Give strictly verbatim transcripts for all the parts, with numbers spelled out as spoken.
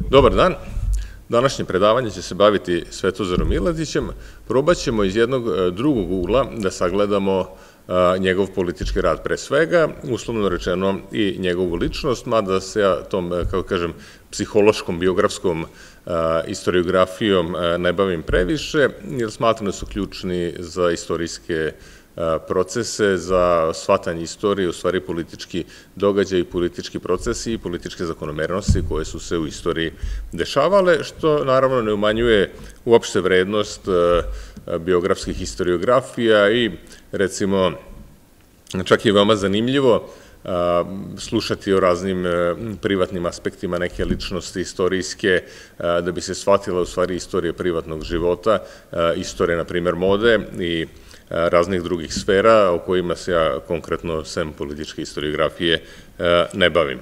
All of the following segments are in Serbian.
Dobar dan. Današnje predavanje će se baviti Svetozarom Miletićem. Probat ćemo iz jednog drugog ugla da sagledamo njegov politički rad pre svega, uslovno rečeno i njegovu ličnost, mada se ja tom, kako kažem, psihološkom, biografskom istoriografijom ne bavim previše, jer smatram da su ključni za istorijske procese, za shvatanje istorije, u stvari politički događaj, politički procesi i političke zakonomernosti koje su se u istoriji dešavale, što naravno ne umanjuje uopšte vrednost biografskih historiografija i recimo čak je veoma zanimljivo slušati o raznim privatnim aspektima neke ličnosti istorijske, da bi se shvatila u stvari istorija privatnog života, istorija, na primer, mode i raznih drugih sfera o kojima se ja konkretno, sem političke historiografije, ne bavim.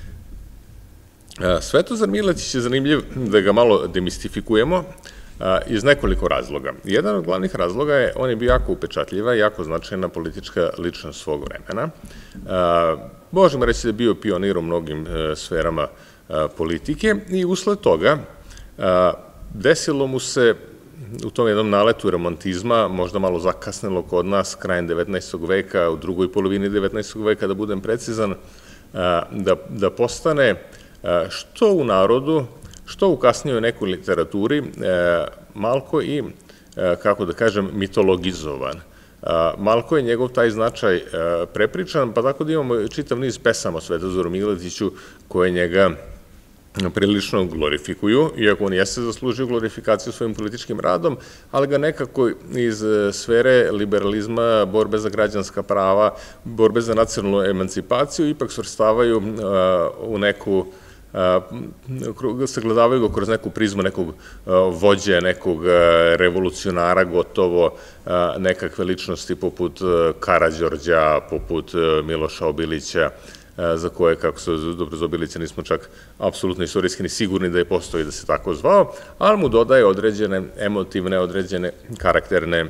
Svetozar Miletić je zanimljiv da ga malo demistifikujemo iz nekoliko razloga. Jedan od glavnih razloga je, on je bio jako upečatljiva i jako značajna politička ličnost svog vremena. Možemo reći da je bio pionir u mnogim sferama politike i usled toga desilo mu se u tom jednom naletu romantizma, možda malo zakasnelo kod nas, krajem devetnaestog veka, u drugoj polovini devetnaestog veka, da budem precizan, da postane što u narodu, što u kasnijoj nekoj literaturi, malko i, kako da kažem, mitologizovan. Malko je njegov taj značaj prepričan, pa tako da imamo čitav niz pesama o Svetozaru Miletiću koje njega prilično glorifikuju, iako on jeste zaslužio glorifikaciju svojim političkim radom, ali ga nekako iz sfere liberalizma, borbe za građanska prava, borbe za nacionalnu emancipaciju ipak svrstavaju u neku, sagledavaju ga kroz neku prizmu nekog vođe, nekog revolucionara gotovo, nekakve ličnosti poput Karađorđa, poput Miloša Obilića, za koje, kako se dobro za Obilića, nismo čak apsolutno istorijski ni sigurni da je postoji da se tako zvao, ali mu dodaje određene emotivne, određene karakterne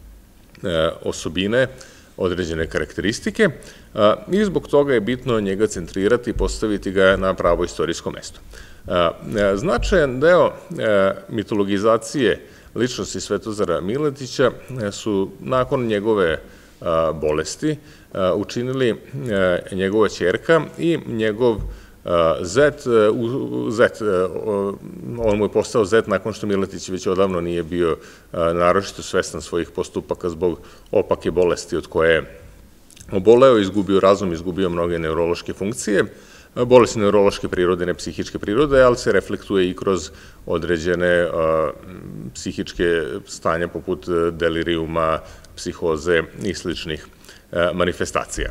osobine, određene karakteristike i zbog toga je bitno njega centrirati i postaviti ga na pravo istorijsko mesto. Značajan deo mitologizacije ličnosti Svetozara Miletića su nakon njegove bolesti učinili njegova ćerka i njegov zet, zet, on mu je postao zet nakon što Miletić već odavno nije bio naročito svestan svojih postupaka zbog opake bolesti od koje je oboleo, izgubio razum, izgubio mnoge neurološke funkcije. Bolesti neurološke prirode, ne psihičke prirode, ali se reflektuje i kroz određene psihičke stanja poput delirijuma, psihoze i sličnih manifestacija.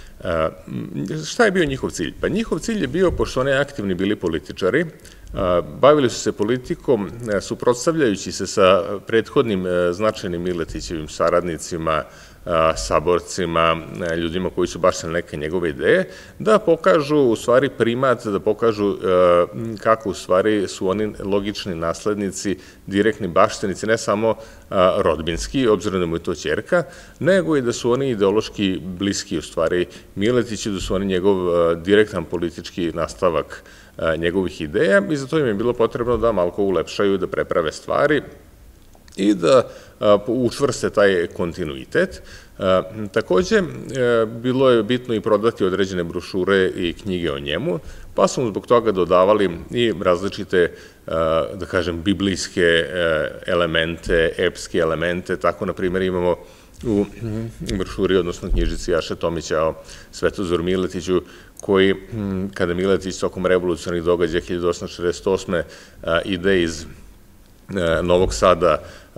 Šta je bio njihov cilj? Pa njihov cilj je bio, pošto oni aktivni bili političari, bavili su se politikom, suprotstavljajući se sa prethodnim značajnim Miletićevim saradnicima, saborcima, ljudima koji su baštali neke njegove ideje, da pokažu u stvari primat, da pokažu kako u stvari su oni logični naslednici, direktni baštenici, ne samo rodbinski, obzirom da mu je to ćerka, nego i da su oni ideološki bliski u stvari Miletiću, da su oni njegov direktan politički nastavak njegovih ideja i zato im je bilo potrebno da malko ulepšaju, da preprave stvari i da učvrste taj kontinuitet. Takođe, bilo je bitno i prodati određene brošure i knjige o njemu, pa su mu zbog toga dodavali i različite, da kažem, biblijske elemente, epske elemente. Tako, na primjer, imamo u brošuri, odnosno knjižici Jaše Tomića o Svetozaru Miletiću, koji, kada Miletić tokom revolucionarnih događaja hiljadu osamsto šezdeset osme ide iz Novog Sada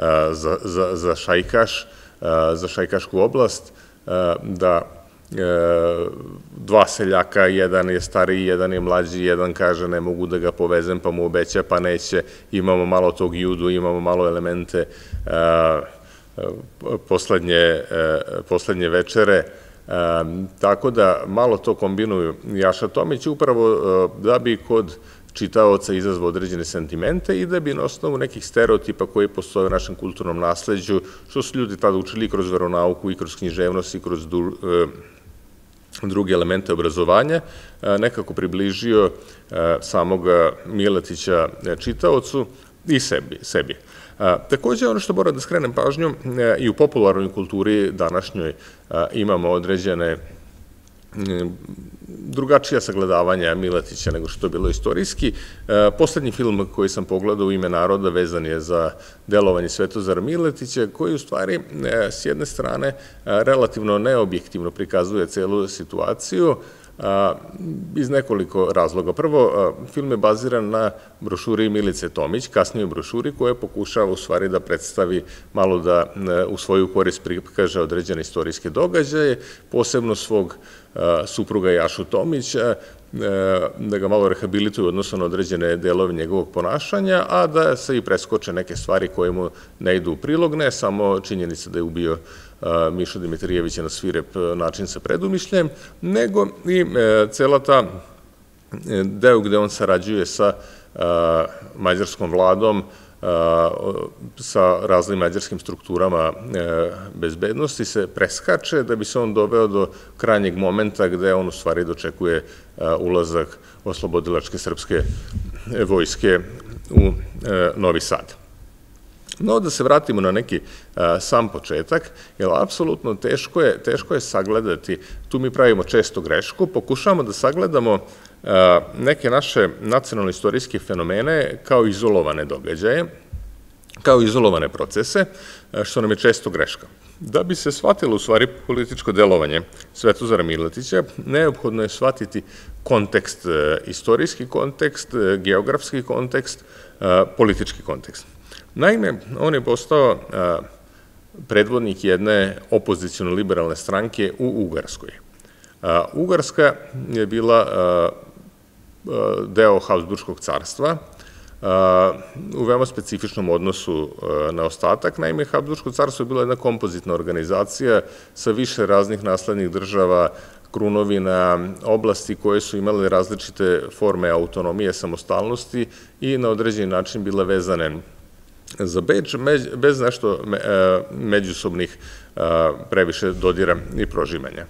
za Šajkaš, za Šajkašku oblast, da dva seljaka, jedan je stariji, jedan je mlađi, jedan kaže ne mogu da ga povezem, pa mu obeća, pa neće, imamo malo tog judu, imamo malo elemente poslednje večere, tako da malo to kombinuju Jaša Tomić, upravo da bi kod čitaoca izazvao određene sentimente i da bi na osnovu nekih stereotipa koji postoje u našem kulturnom nasleđu, što su ljudi tada učili kroz veronauku i kroz književnost i kroz druge elemente obrazovanja, nekako približio samog Miletića čitaocu i sebi. Takođe, ono što moram da skrenem pažnju, i u popularnoj kulturi današnjoj imamo određene drugačija sagledavanja Miletića nego što je bilo istorijski. Poslednji film koji sam pogledao, U ime naroda, vezan je za delovanje Svetozara Miletića, koji u stvari s jedne strane relativno neobjektivno prikazuje celu situaciju iz nekoliko razloga. Prvo, film je baziran na brošuri Milice Tomić, kasnijoj brošuri, koja pokušava u stvari da predstavi malo da u svoju korist prikaže određene istorijske događaje, posebno svog supruga Jašu Tomića, da ga malo rehabilituju odnosno na određene delove njegovog ponašanja, a da se i preskoče neke stvari koje mu ne idu u prilog, ne samo činjenica da je ubio Mišu Dimitrijevića na svirep način sa predumišljem, nego i cela ta deo gde on sarađuje sa mađarskom vladom, sa raznim mađarskim strukturama bezbednosti se preskače da bi se on doveo do krajnjeg momenta gde on u stvari dočekuje ulazak oslobodilačke srpske vojske u Novi Sad. No, da se vratimo na neki sam početak, jer apsolutno teško je sagledati, tu mi pravimo često grešku, pokušavamo da sagledamo neke naše nacionalno-istorijske fenomene kao izolovane događaje, kao izolovane procese, što nam je često greška. Da bi se shvatilo u stvari političko delovanje Svetozara Miletića, neophodno je shvatiti kontekst, istorijski kontekst, geografski kontekst, politički kontekst. Naime, on je postao predvodnik jedne opoziciono-liberalne stranke u Ugarskoj. Ugarska je bila deo Habsburškog carstva, u veoma specifičnom odnosu na ostatak. Naime, Habsburško carstvo je bila jedna kompozitna organizacija sa više raznih naslednih država, krunovina, oblasti koje su imale različite forme autonomije, samostalnosti i na određeni način bile vezane za Beč, bez nešto međusobnih previše dodira i prožimanja.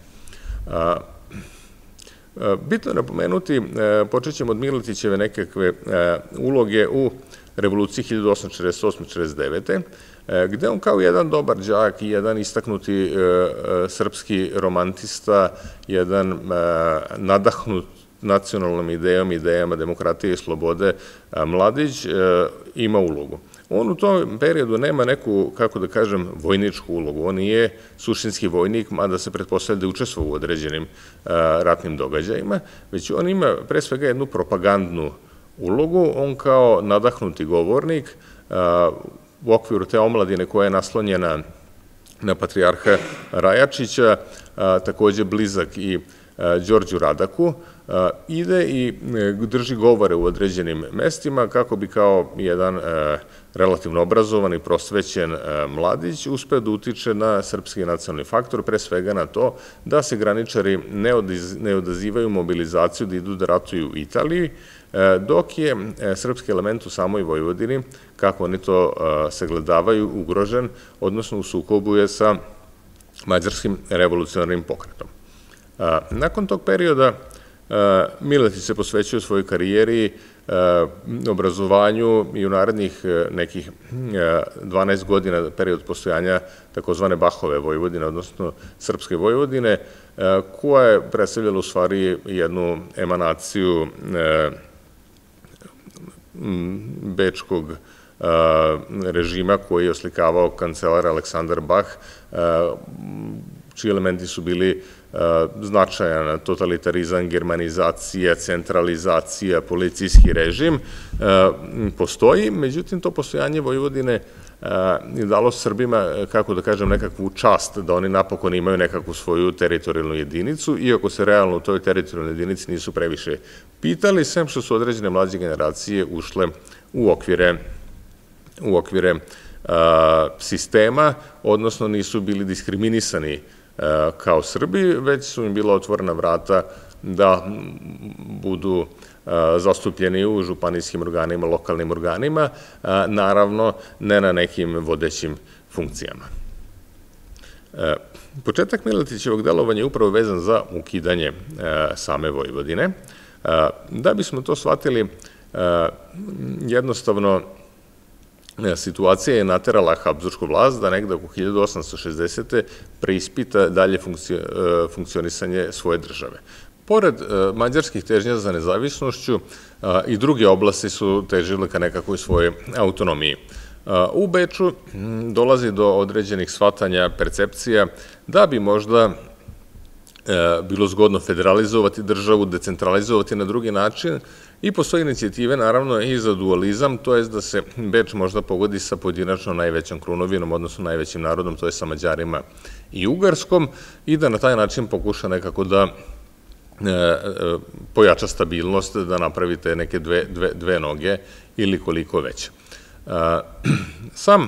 Bitno je napomenuti, počet ćemo od Miletićeve nekakve uloge u revoluciji hiljadu osamsto četrdeset osme do četrdeset devete. gde on kao jedan dobar đak i jedan istaknuti srpski romantista, jedan nadahnut nacionalnom idejom, idejama demokratije i slobode, mladić ima ulogu. On u tom periodu nema neku, kako da kažem, vojničku ulogu. On nije suštinski vojnik, mada se pretpostavlja da je učestvovao u određenim ratnim događajima, već on ima pre svega jednu propagandnu ulogu. On kao nadahnuti govornik u okviru te omladine koja je naslonjena na patrijarha Rajačića, takođe blizak i Đorđu Radaku, ide i drži govore u određenim mestima kako bi kao jedan relativno obrazovan i prosvećen mladić uspeo da utiče na srpski nacionalni faktor, pre svega na to da se graničari ne odazivaju mobilizaciju da idu da ratuju u Italiji, dok je srpski element u samoj Vojvodini, kako oni to sagledavaju, ugrožen, odnosno u sukobu je sa mađarskim revolucionarnim pokretom. Nakon tog perioda Miletić se posvećuje svojoj karijeri, obrazovanju i u narednih nekih dvanaest godina period postojanja takozvane Bahove Vojvodine, odnosno Srpske Vojvodine, koja je predstavljala u stvari jednu emanaciju bečkog režima koji je oslikavao kancelar Aleksandar Bah, čiji elementi su bili značajan totalitarizam, germanizacija, centralizacija, policijski režim postoji, međutim to postojanje Vojvodine je dalo Srbima, kako da kažem, nekakvu čast da oni napokon imaju nekakvu svoju teritorijalnu jedinicu, iako se realno u toj teritorijalnoj jedinici nisu previše pitali, sem što su određene mlađe generacije ušle u okvire u okvire sistema, odnosno nisu bili diskriminisani kao Srbi, već su im bila otvorena vrata da budu zastupljeni u županijskim organima, lokalnim organima, naravno ne na nekim vodećim funkcijama. Početak Miletićevog delovanja je upravo vezan za ukidanje same Vojvodine. Da bismo to shvatili, jednostavno situacija je naterala Habsburšku vlast da negde oko hiljadu osamsto šezdesete preispita dalje funkcionisanje svoje države. Pored mađarskih težnja za nezavisnošću, i druge oblasti su težile ka nekakvoj svojoj autonomiji. U Beču dolazi do određenih shvatanja, percepcija, da bi možda bilo zgodno federalizovati državu, decentralizovati na drugi način i postoje inicijative, naravno, i za dualizam, to je da se Beč možda pogodi sa pojedinačno najvećom krunovinom, odnosno najvećim narodom, to je sa Mađarima i Ugarskom, i da na taj način pokuša nekako da pojača stabilnost, da napravite neke dve noge ili koliko već. Sam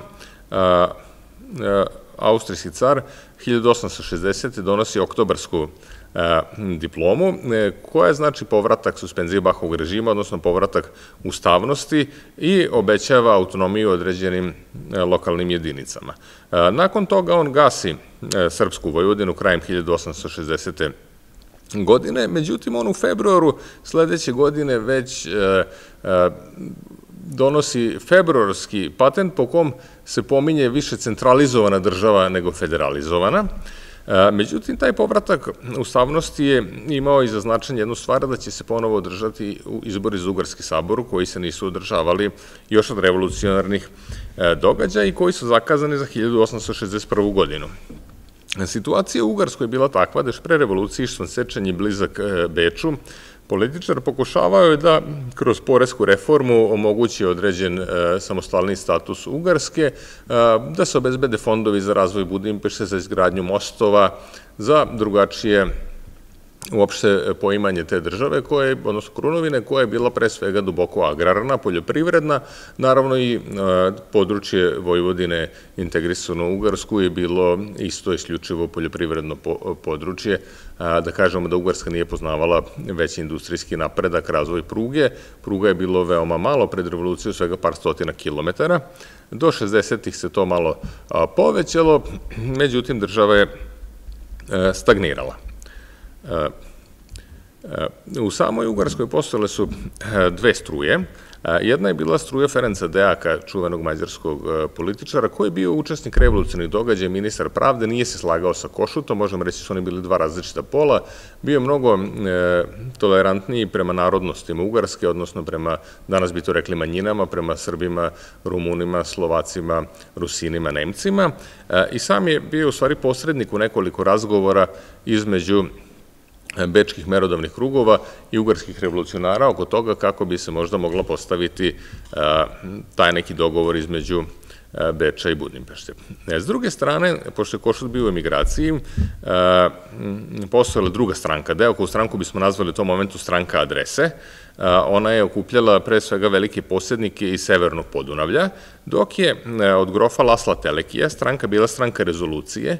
austrijski car hiljadu osamsto šezdesete donosi oktobarsku diplomu, koja znači povratak suspenzije Bahovog režima, odnosno povratak ustavnosti i obećava autonomiju određenim lokalnim jedinicama. Nakon toga on gasi Srpsku Vojvodinu krajem hiljadu osamsto šezdesete godine, međutim on u februaru sledeće godine već donosi februarski patent po kom se pominje više centralizovana država nego federalizovana. Međutim, taj povratak ustavnosti je imao i za značenje jednu stvar, da će se ponovo održati izbori za Ugarski sabor, koji se nisu održavali još od revolucionarnih događaja i koji su zakazani za hiljadu osamsto šezdeset prvu godinu. Situacija u Ugarskoj je bila takva da još pre revolucije Ištvan Sečanj je blizak Beču. Političar pokušavao je da kroz poresku reformu omogući određen samostalni status Ugarske, da se obezbede fondovi za razvoj Budimpešte, za izgradnju mostova, za drugačije uopšte poimanje te države, odnosno Krunovine, koja je bila pre svega duboko agrarna, poljoprivredna. Naravno i područje Vojvodine integrisano u Ugarsku je bilo isto isključivo poljoprivredno područje. Da kažemo da Ugarska nije poznavala veći industrijski napredak, razvoj pruge. Pruga je bilo veoma malo, pred revoluciju svega par stotina kilometara. Do šezdesetih se to malo povećalo, međutim država je stagnirala. U samoj Ugarskoj postojale su dve struje. Jedna je bila struja Ferenca Deaka, čuvenog mađarskog političara, koji je bio učesnik revolucionarnih događaja, ministar pravde, nije se slagao sa Košutom, možemo reći su oni bili dva različita pola, bio je mnogo tolerantniji prema narodnostima Ugarske, odnosno prema, danas bi to rekli, manjinama, prema Srbima, Rumunima, Slovacima, Rusinima, Nemcima, i sam je bio u stvari posrednik u nekoliko razgovora između bečkih merodavnih krugova i ugarskih revolucionara oko toga kako bi se možda mogla postaviti taj neki dogovor između Beča i Budimpešte. S druge strane, pošto je Košut bio u emigraciji, postojala druga stranka. Deokovu stranku bismo nazvali u tom momentu stranka adrese. Ona je okupljala pre svega velike posjednike iz severnog Podunavlja, dok je od grofa Lasla Telekija stranka bila stranka rezolucije.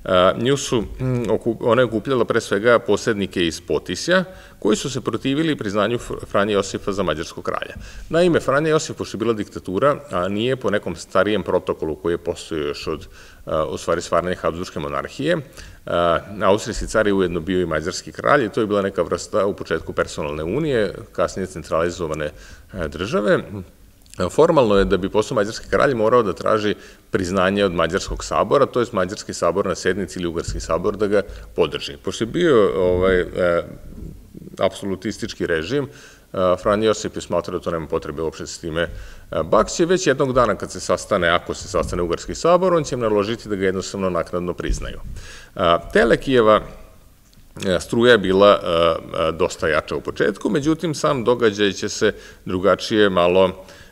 Ona je okupljala pre svega posjednike iz Potisja, koji su se protivili priznanju Franje Josipa za mađarskog kralja. Naime, Franja Josip, pošto je bila diktatura, a nije po nekom starijem protokolu koji je postojao još od, u stvari, stvaranja Habsburške monarhije, austrijski car je ujedno bio i mađarski kralj i to je bila neka vrsta u početku personalne unije, kasnije centralizovane države. Formalno je da bi postao mađarski kralj morao da traži priznanje od mađarskog sabora, to je mađarski sabor na sednici ili ugarski sabor da ga podrži. Pošto je bio apsolutistički režim, Franje Josip je smatrao da to nema potrebe uopšte s time. Bak će već jednog dana kad se sastane, ako se sastane ugarski sabor, on će im naložiti da ga jednostavno naknadno priznaju. Telekijeva struja je bila dosta jača u početku, međutim sam događaj će se drugačije malo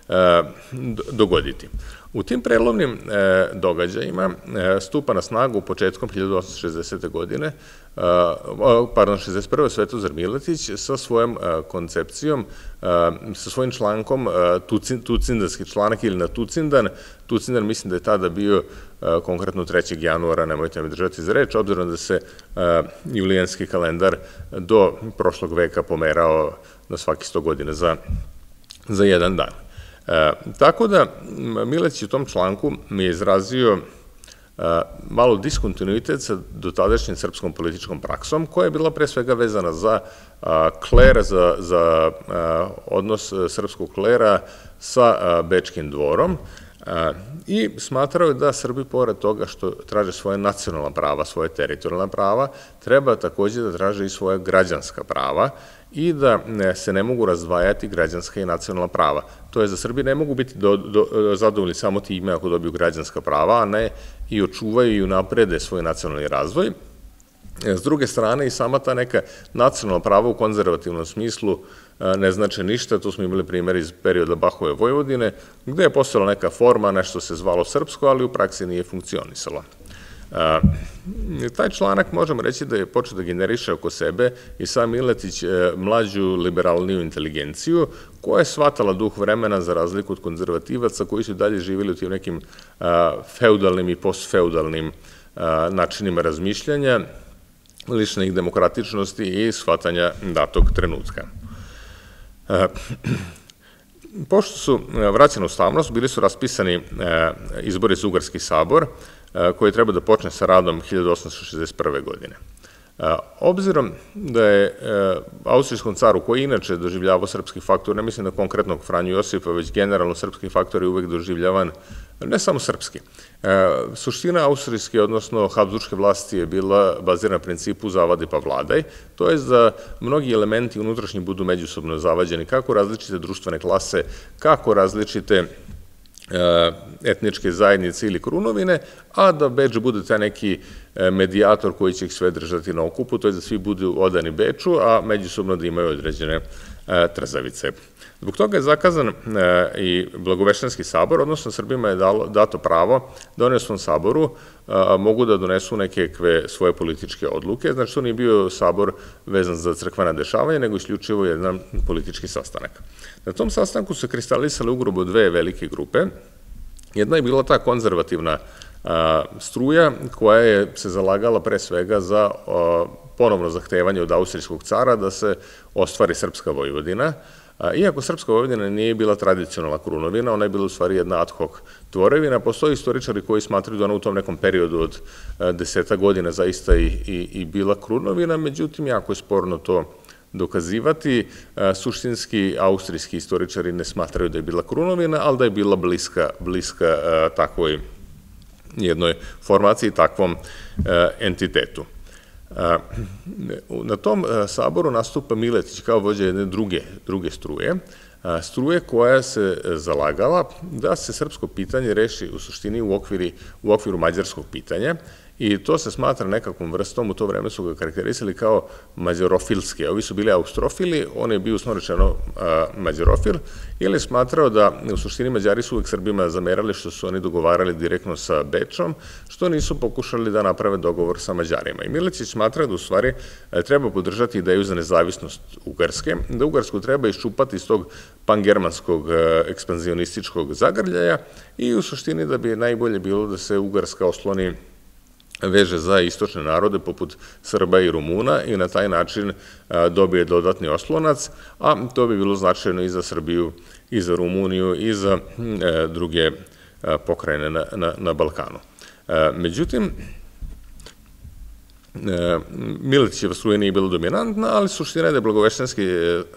dogoditi. U tim prelovnim događajima stupa na snagu početkom hiljadu osamsto šezdesete godine, pardon, šezdeset prve Svetozar Miletić sa svojom koncepcijom, sa svojim člankom, tucindanski članak ili na Tucindan. Tucindan mislim da je tada bio konkretno trećeg januara, nemojte me držati za reč, obzirom da se julijanski kalendar do prošlog veka pomerao na svaki sto godina za jedan dan. Tako da Miletić u tom članku mi je izrazio malo diskontinuitet sa dotadašnjim srpskom političkom praksom, koja je bila pre svega vezana za kler, za odnos srpskog klera sa Bečkim dvorom, i smatrao je da Srbi, pored toga što traže svoje nacionalna prava, svoje teritorijalna prava, treba takođe da traže i svoje građanska prava i da se ne mogu razdvajati građanska i nacionalna prava. To je, za Srbi ne mogu biti zadovoljni samo time ako dobiju građanska prava, a ne i očuvaju i unaprede svoj nacionalni razvoj. S druge strane, i sama ta neka nacionalna prava u konzervativnom smislu ne znače ništa. Tu smo imali primjer iz perioda Bahove Vojvodine, gde je postojala neka forma, nešto se zvalo srpsko, ali u praksi nije funkcionisalo. Taj članak možemo reći da je počeo da generiše oko sebe i sam Miletić mlađu liberalniju inteligenciju, koja je shvatala duh vremena za razliku od konzervativaca koji su dalje živjeli u tim nekim feudalnim i postfeudalnim načinima razmišljanja, ličnih demokratičnosti i shvatanja datog trenutka. Pošto su vraćeni u ustavnost, bili su raspisani izbori za Ugarski sabor, koji treba da počne sa radom hiljadu osamsto šezdeset prve. godine. Obzirom da je austrijskom caru, koji inače doživljavao srpski faktor, ne mislim na konkretnog Franju Josipa, već generalno srpski faktor je uvek doživljavan ne samo srpski. Suština austrijske, odnosno habsburške vlasti je bila bazirana na principu zavadi pa vladaj, to je da mnogi elementi unutrašnji budu međusobno zavađeni, kako različite društvene klase, kako različite etničke zajednice ili krunovine, a da Beč bude taj neki medijator koji će ih sve držati na okupu, to je da svi budu odani Beču, a međusobno da imaju određene trzavice. Zbog toga je zakazan i Blagoveštenski sabor, odnosno Srbima je dato pravo da oni u svom saboru mogu da donesu neke svoje političke odluke. Znači, to nije bio sabor vezan za crkvena dešavanja, nego isključivo jedan politički sastanak. Na tom sastanku su kristalisale ugrubo dve velike grupe. Jedna je bila ta konzervativna struja koja je se zalagala pre svega za ponovno zahtevanje od austrijskog cara da se ostvari srpska Vojvodina. Iako srpska Vojvodina nije bila tradicionalna krunovina, ona je bila u stvari jedna ad hoc tvorevina. Postoje istoričari koji smatraju da ona u tom nekom periodu od deseta godina zaista i bila krunovina, međutim, jako je sporno to dokazivati. Suštinski, austrijski istoričari ne smatraju da je bila krunovina, ali da je bila bliska takvoj jednoj formaciji, takvom entitetu. Na tom saboru nastupa Miletić kao vođa jedne druge struje, struje koja se zalagala da se srpsko pitanje reši u suštini u okviru mađarskog pitanja, i to se smatra nekakvom vrstom, u to vreme su ga karakterisali kao mađarofilski. Ovi su bili austrofili, on je bio uslovno rečeno mađarofil, jer je smatrao da u suštini Mađari su uvek Srbima zamerali što su oni dogovarali direktno sa Bečom, što nisu pokušali da naprave dogovor sa Mađarima. I Miletić smatra da u stvari treba podržati ideju za nezavisnost Ugarske, da Ugarsku treba iščupati iz tog pangermanskog ekspanzionističkog zagrljaja i u suštini da bi najbolje bilo da se Ugarska osloni veže za istočne narode poput Srba i Rumuna i na taj način dobije dodatni oslonac, a to bi bilo značajno i za Srbiju, i za Rumuniju, i za druge pokrajine na Balkanu. Međutim, Miletićeva struja nije bila dominantna, ali suština je da je Blagoveštenski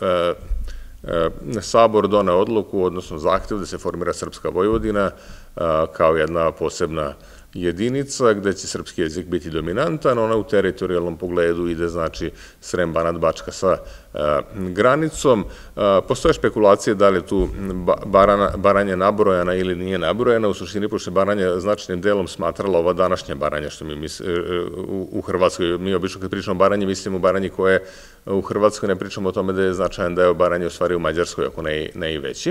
sabor doneo odluku, odnosno zahtev da se formira Srpska Vojvodina kao jedna posebna jedinica gde će srpski jezik biti dominantan. Ona u teritorijalnom pogledu ide, znači, Srem, Banat, Bačka sa granicom. Postoje špekulacije da li je tu Baranja nabrojana ili nije nabrojana. U suštini, pošto je Baranja značajnim delom smatrala ova današnja Baranja, što mi u Hrvatskoj, mi obično kad pričamo o Baranji, mislimo o Baranji koje u Hrvatskoj, ne pričamo o tome da je značajan deo Baranje u stvari u Mađarskoj, ako ne i veći.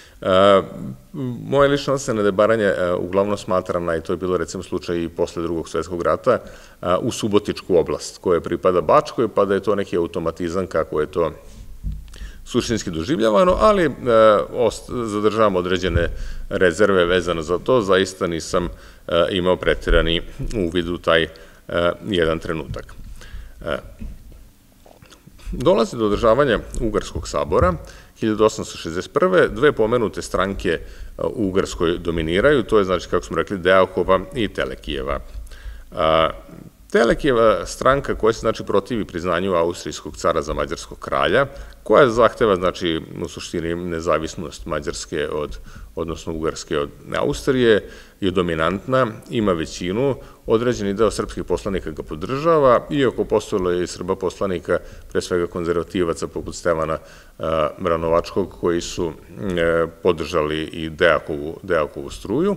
Moje lično ocena da je Baranja uglavnom smatrana, i to je bilo recimo slučaj i posle drugog svjetskog rata, u Subotičku oblast, koja pripada Bačkoj, pa da je to neki automatizam kako je to suštinski doživljavano, ali zadržavam određene rezerve vezano za to. Zaista nisam imao pretirani uvid u taj jedan trenutak. Dolazi do održavanja Ugarskog sabora hiljadu osamsto šezdeset prve dve pomenute stranke u Ugarskoj dominiraju, to je, znači, kako smo rekli, Deakova i Telekijeva. Telekijeva stranka koja se, znači, protivi priznanju austrijskog cara za mađarskog kralja, koja zahteva, znači, u suštini nezavisnost Mađarske od, odnosno Ugarske od Austrije, je dominantna, ima većinu, određeni deo srpskih poslanika ga podržava, iako postojalo je i Srba poslanika, pre svega konzervativaca poput Stevana Branovačkog, koji su podržali i Deakovu, Deakovu struju.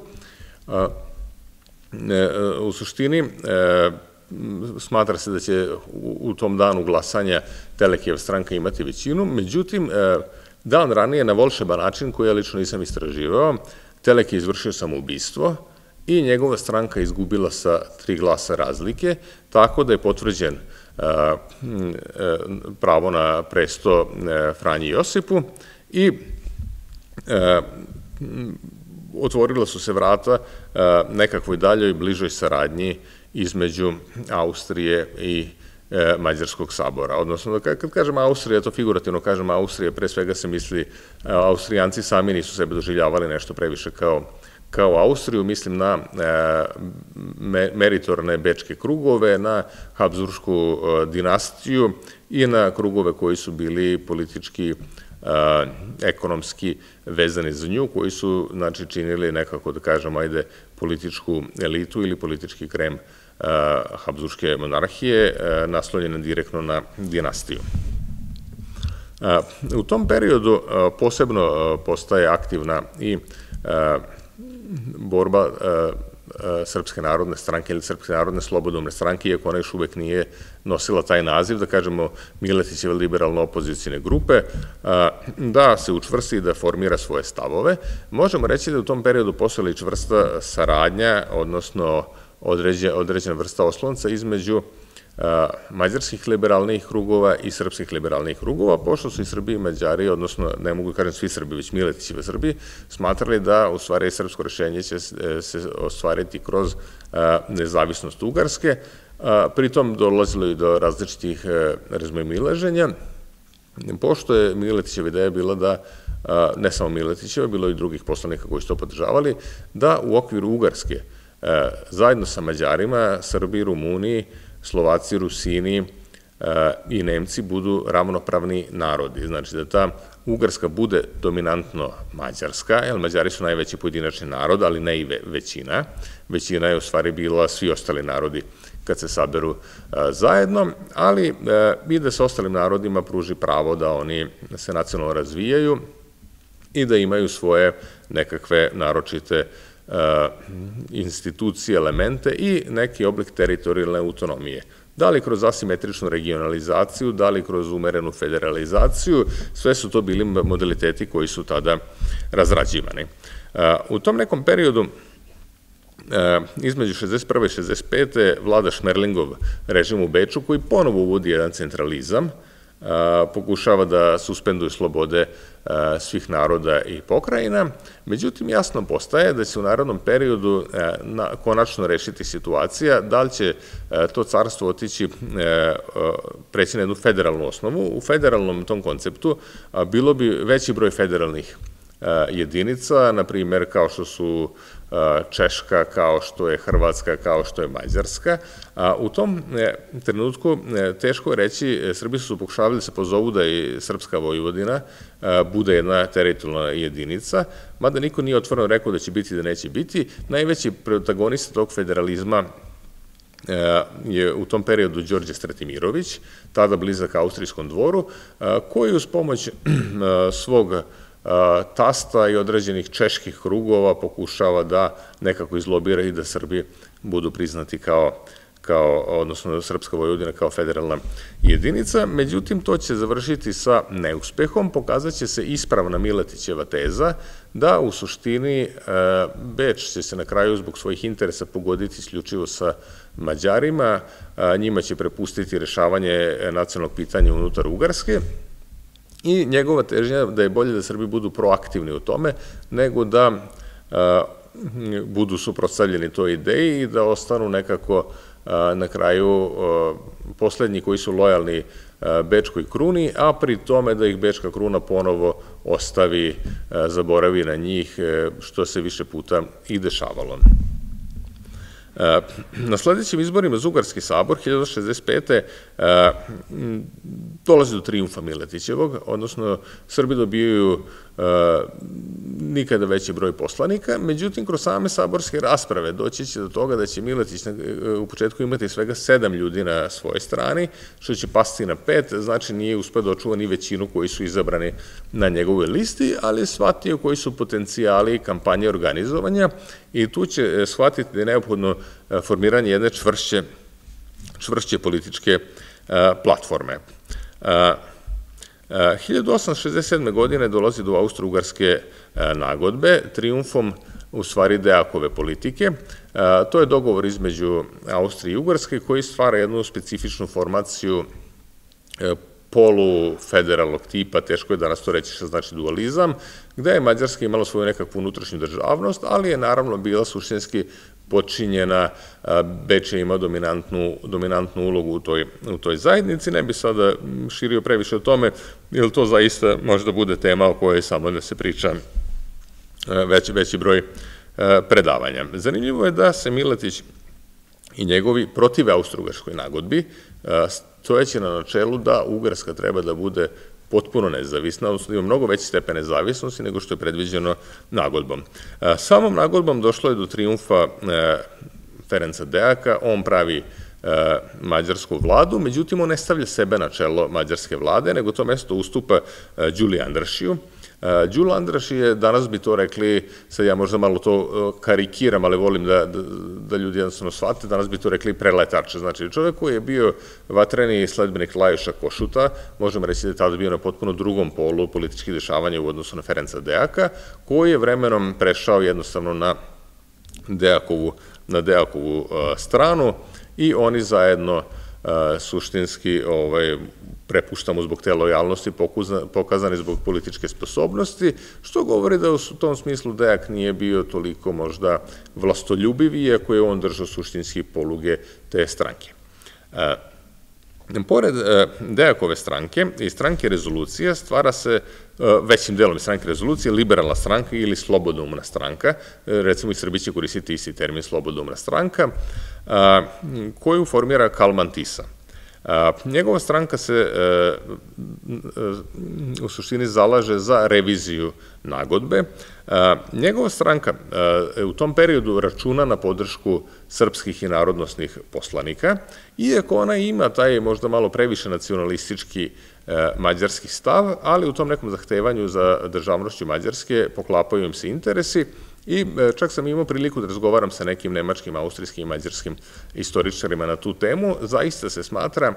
U suštini, smatra se da će u tom danu glasanja Telekijeva stranka imati većinu, međutim, dan ranije na volšeban način, koji ja lično nisam istraživao, Telekij je izvršio samoubistvo i njegova stranka izgubila sa tri glasa razlike, tako da je potvrđen pravo na presto Franji Josipu i otvorila su se vrata nekakvoj daljoj bližoj saradnji između Austrije i Mađarskog sabora. Odnosno, kad kažem Austrija, to figurativno kažem Austrija, pre svega se misli, Austrijanci sami nisu sebe doživljavali nešto previše kao kao Austriju, mislim na meritorne bečke krugove, na Habsburšku dinastiju i na krugove koji su bili politički, ekonomski vezani za nju, koji su, znači, činili nekako, da kažemo, ajde, političku elitu ili politički krem Habsburške monarhije, naslonjene direktno na dinastiju. U tom periodu posebno postaje aktivna i borba Srpske narodne stranke ili Srpske narodne slobodovne stranke, iako ona još uvek nije nosila taj naziv, da kažemo Miletićeve liberalno-opozicijne grupe, da se učvrsti i da formira svoje stavove. Možemo reći da u tom periodu postojala i čvrsta saradnja, odnosno određena vrsta oslonca između mađarskih liberalnih krugova i srpskih liberalnih krugova, pošto su i Srbi i Mađari, odnosno, ne mogu kažem svi Srbi, već Miletićevi Srbi, smatrali da, u stvari, srpsko rešenje će se ostvariti kroz nezavisnost Ugarske. Pritom dolazilo i do različitih razmimoilaženja, pošto je Miletićeva ideja bila da, ne samo Miletićeva, bilo i drugih poslanika koji su to podržavali, da u okviru Ugarske, zajedno sa Mađarima, Srbi, Rumuni, Slovaci, Rusini i Nemci budu ravnopravni narodi. Znači da ta Ugarska bude dominantno mađarska, jer Mađari su najveći pojedinačni narod, ali ne i većina. Većina je u stvari bila svi ostali narodi kad se saberu zajedno, ali i da se ostalim narodima pruži pravo da oni se nacionalno razvijaju i da imaju svoje nekakve naročite institucije, elemente i neki oblik teritorijalne autonomije. Da li kroz asimetričnu regionalizaciju, da li kroz umerenu federalizaciju, sve su to bili modaliteti koji su tada razrađivani. U tom nekom periodu, između šezdeset prve i šezdeset pete vlada Šmerlingov režim u Beču, koji ponovo uvodi jedan centralizam, pokušava da suspenduje slobode svih naroda i pokrajina. Međutim, jasno postaje da će u narednom periodu konačno rešiti situacija da li će to carstvo otići, preći na jednu federalnu osnovu. U federalnom tom konceptu bilo bi veći broj federalnih jedinica, na primjer kao što su Češka, kao što je Hrvatska, kao što je Mađarska. U tom trenutku teško je reći, Srbi su pokušavali da se pozovu da i Srpska Vojvodina bude jedna teritorijalna jedinica, mada niko nije otvoreno rekao da će biti i da neće biti. Najveći protagonista tog federalizma je u tom periodu Đorđe Stratimirović, tada blizak austrijskom dvoru, koji uz pomoć svog tasta i određenih čeških krugova pokušava da nekako izlobira i da Srbi budu priznati kao, kao, odnosno Srpska Vojvodina kao federalna jedinica. Međutim, to će završiti sa neuspehom, pokazat će se ispravna Miletićeva teza da u suštini Beč će se na kraju zbog svojih interesa pogoditi isključivo sa Mađarima, njima će prepustiti rešavanje nacionalnog pitanja unutar Ugarske, i njegova težnja da je bolje da Srbi budu proaktivni u tome, nego da budu suprotstavljeni toj ideji i da ostanu nekako na kraju poslednji koji su lojalni Bečkoj kruni, a pri tome da ih Bečka kruna ponovo ostavi, zaboravi na njih, što se više puta i dešavalo. Na sledećim izborima za Ugarski sabor hiljadu šezdeset pete. dolazi do trijumfa Miletićevog, odnosno Srbi dobijaju nikada veći broj poslanika, međutim, kroz same saborske rasprave doći će do toga da će Miletić u početku imati svega sedam ljudi na svojoj strani, što će pasti na pet, znači nije uspeo da očuva ni većinu koji su izabrani na njegovoj listi, ali je shvatio koji su potencijali kampanje organizovanja i tu će shvatiti da je neophodno formiranje jedne čvršće, čvršće političke platforme. hiljadu osamsto šezdeset sedme. godine dolazi do Austro-Ugarske nagodbe, trijumfom u stvari Deakove politike. To je dogovor između Austrije i Ugarske koji stvara jednu specifičnu formaciju polufederalnog tipa, teško je danas to reći što znači dualizam, gde je Mađarska imala svoju nekakvu unutrašnju državnost, ali je naravno bila suštinski počinjena, Bečej ima dominantnu ulogu u toj zajednici. Ne bi sada širio previše o tome, jer to zaista možda bude tema o kojoj samo da se priča veći broj predavanja. Zanimljivo je da se Miletić i njegovi protive Austro-Ugarskoj nagodbi, stojeći na načelu da Ugarska treba da bude potpuno nezavisna, odnosno ima mnogo veći stepen nezavisnosti nego što je predviđeno nagodbom. Samom nagodbom došlo je do trijumfa Ferenca Deaka, on pravi mađarsku vladu, međutim on ne stavlja sebe na čelo mađarske vlade, nego to mesto ustupa Đuli Andrašiju. Đula Andraši je, danas bi to rekli, sad ja možda malo to karikiram, ali volim da ljudi jednostavno shvate, danas bi to rekli preletače. Znači, čovek koji je bio vatreni sledbenik Lajoša Košuta, možemo reći da je tada bio na potpuno drugom polu političkih dešavanja u odnosu na Ferenca Deaka, koji je vremenom prešao jednostavno na Deakovu stranu i oni zajedno suštinski prepuštamo zbog te lojalnosti, pokazani zbog političke sposobnosti, što govori da u tom smislu Deak nije bio toliko možda vlastoljubiv, iako je on držao suštinski poluge te stranke. Pored Deakove stranke i stranke Rezolucija stvara se većim delom stranke Rezolucije liberalna stranka ili slobodoumna stranka, recimo i Srbi će koristiti isti termin slobodoumna stranka, koju formira Kalman Tisa. Njegova stranka se u suštini zalaže za reviziju nagodbe. Njegova stranka u tom periodu računa na podršku srpskih i narodnosnih poslanika, iako ona ima taj možda malo previše nacionalistički mađarski stav, ali u tom nekom zahtevanju za državnošću Mađarske poklapaju im se interesi i čak sam imao priliku da razgovaram sa nekim nemačkim, austrijskim i mađarskim istoričarima na tu temu. Zaista se smatra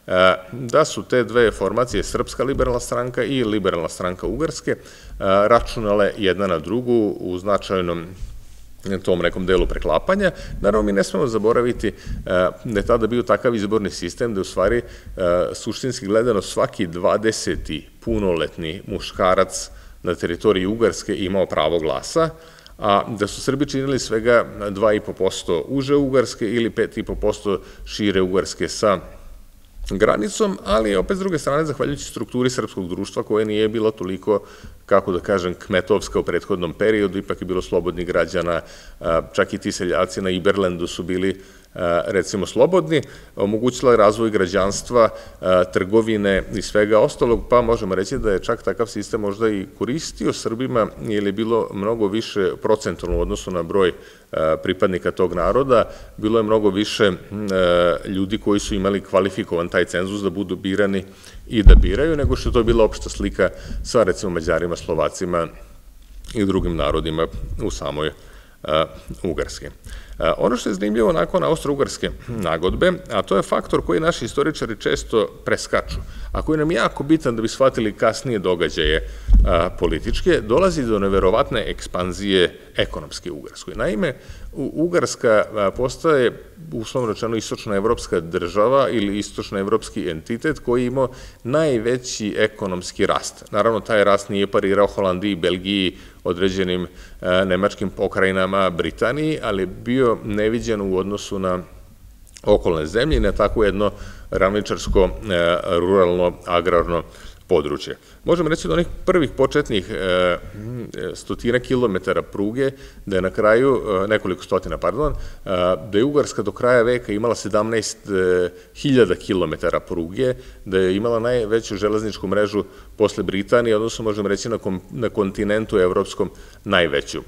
da su te dve formacije, Srpska liberalna stranka i liberalna stranka Ugarske, računale jedna na drugu u značajnom tom nekom delu preklapanja. Naravno, mi ne smemo zaboraviti da je tada bio takav izborni sistem da je u stvari suštinski gledano svaki dvadeseti punoletni muškarac na teritoriji Ugarske imao pravo glasa, a da su Srbi činili svega dva i po posto uže Ugarske ili pet i po posto šire Ugarske sa granicom, ali opet s druge strane, zahvaljujući strukturi srpskog društva koje nije bilo toliko, kako da kažem, kmetovska u prethodnom periodu, ipak je bilo slobodnih građana, čak i ti seljaci na Iberlendu su bili recimo slobodni, omogućila je razvoj građanstva, trgovine i svega ostalog, pa možemo reći da je čak takav sistem možda i koristio Srbima, jer je bilo mnogo više procentualno u odnosu na broj pripadnika tog naroda, bilo je mnogo više ljudi koji su imali kvalifikovan taj cenzus da budu birani i da biraju, nego što je to bila opšta slika sa recimo Mađarima, Slovacima i drugim narodima u samoj Ugarske. Ono što je zanimljivo nakon Austro-Ugarske nagodbe, a to je faktor koji naši istoričari često preskaču, a koji nam je jako bitan da bi shvatili kasnije događaje političke, dolazi do neverovatne ekspanzije ekonomske u Ugarskoj. Naime, Ugarska postaje, uslovno rečeno, istočnoevropska država ili istočnoevropski entitet koji imao najveći ekonomski rast. Naravno, taj rast nije parirao Holandiji, Belgiji, određenim nemačkim pokrajinama, Britaniji, ali je bio neviđen u odnosu na okolne zemlje i na tako jedno ravničarsko, ruralno, agrarno područje. Možemo reći da onih prvih početnih stotina kilometara pruge, da je na kraju, nekoliko stotina, pardon, da je Ugarska do kraja veka imala sedamnaest hiljada kilometara pruge, da je imala najveću železničku mrežu posle Britanije, odnosno možemo reći na kontinentu evropskom najveću.